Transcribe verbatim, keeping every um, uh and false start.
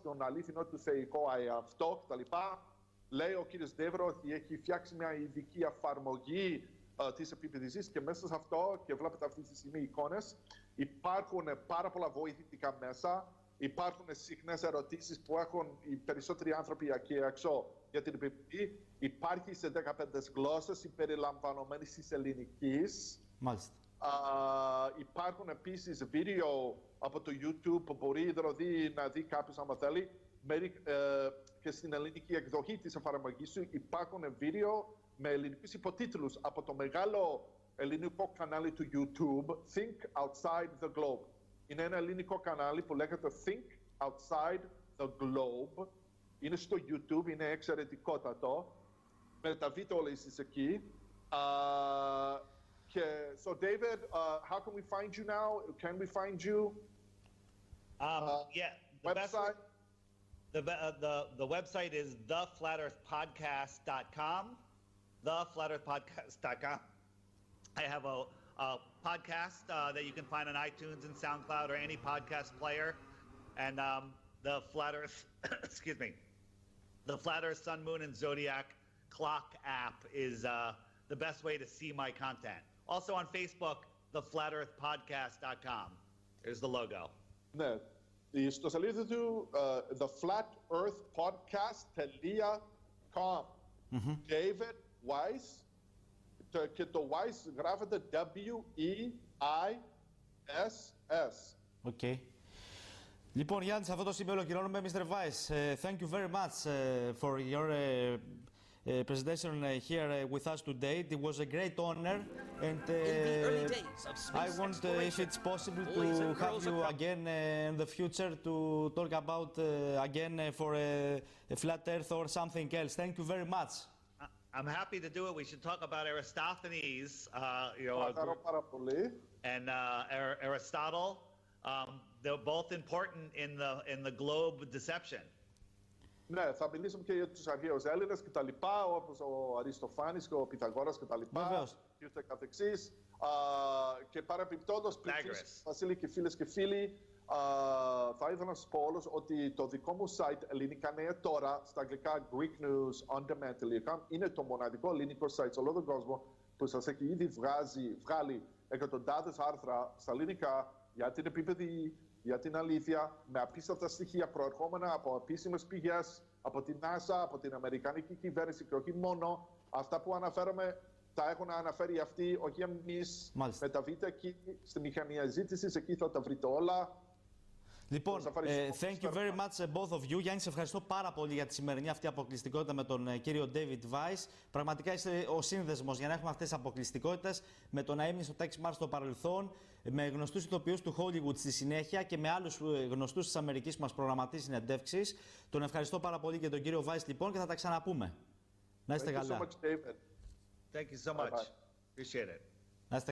στον αλήθινο του θεϊκό αυτό κτλ. Λέει ο κύριος Ντέβρο ότι έχει φτιάξει μια ειδική εφαρμογή uh, της επιπηδησής και μέσα σε αυτό, και βλέπετε αυτή τη στιγμή εικόνες, υπάρχουν πάρα πολλά βοηθητικά μέσα, υπάρχουν συχνές ερωτήσεις που έχουν οι περισσότεροι άνθρωποι εκεί έξω για την επιπηδή. Υπάρχει σε δεκαπέντε γλώσσες συμπεριλαμβανομένης της ελληνικής. Μάλιστα. Uh, υπάρχουν επίσης βίντεο από το YouTube που μπορεί δηλαδή να δει κάποιος άμα θέλει. Uh, και στην ελληνική εκδοχή της εφαρμογής του υπάρχουν βίντεο με ελληνικούς υποτίτλους από το μεγάλο ελληνικό κανάλι του YouTube Think Outside the Globe. Είναι ένα ελληνικό κανάλι που λέγεται Think Outside the Globe. Είναι στο YouTube, είναι εξαιρετικότατο. Με τα βίντεο όλες εκεί. Uh, so, David, uh, how can we find you now? Can we find you? Um, uh, yeah, the website. Best, the, uh, the the website is the flat earth podcast dot com. the flat earth podcast dot com. I have a, a podcast uh, that you can find on iTunes and SoundCloud or any podcast player, and um, the Flat Earth, excuse me, the Flat Earth Sun, Moon, and Zodiac Clock app is uh, the best way to see my content. Also on Facebook, the flat earth podcast dot com. There's the logo. Ναι, στο σελίδι του uh, the flat earth podcast dot com. Mm-hmm. David Weiss, και το Weiss γράφεται W E I S S. Οκ. Okay. Λοιπόν, Γιάννη, σε αυτό το σημείο ολοκληρώνουμε. μίστερ Weiss, uh, thank you very much uh, for your uh, Uh, presentation uh, here uh, with us today. It was a great honor, and uh, in the early days of space I want, uh, if it's possible, to have you again uh, in the future to talk about uh, again uh, for a, a flat Earth or something else. Thank you very much. I'm happy to do it. We should talk about Aristophanes, uh, you know, and uh, Aristotle. Um, they're both important in the in the globe deception. Ναι, θα μιλήσουμε και για τους αρχαίους Έλληνες και τα λοιπά, όπως ο Αριστοφάνης και ο Πυθαγόρας και τα λοιπά. Και ούτε καθεξής. Α, και παρεμπιπτόντως, Βασίλη και φίλες και φίλοι, α, θα ήθελα να σας πω όλους ότι το δικό μου site ελληνικά νέα τώρα, στα αγγλικά Greek News On Demand τελεία com, είναι το μοναδικό ελληνικό site σε όλο τον κόσμο που σας έχει ήδη βγάζει, βγάλει εκατοντάδες άρθρα στα ελληνικά για την επίπεδη, για την αλήθεια, με απίστευτα στοιχεία προερχόμενα από επίσημες πηγές, από την NASA, από την Αμερικανική κυβέρνηση και όχι μόνο. Αυτά που αναφέρομαι τα έχουν αναφέρει αυτοί, όχι εμείς. Μεταβείτε εκεί στη μηχανία ζήτησης, εκεί θα τα βρείτε όλα. Λοιπόν, ε, thank you very much both of you. Γιάννη, σε ευχαριστώ πάρα πολύ για τη σημερινή αυτή αποκλειστικότητα με τον ε, κύριο David Weiss. Πραγματικά είστε ο σύνδεσμος για να έχουμε αυτές τις αποκλειστικότητες με το να έμεινε στο Texas Mars στο παρελθόν, με γνωστούς ηθοποιούς του Hollywood στη συνέχεια και με άλλους ε, γνωστούς της Αμερικής που μας προγραμματίζει συνεντεύξεις. Τον ευχαριστώ πάρα πολύ και τον κύριο Weiss λοιπόν και θα τα ξαναπούμε. Να είστε καλά. Thank you so much, David. Thank you so much. Bye bye. Appreciate it.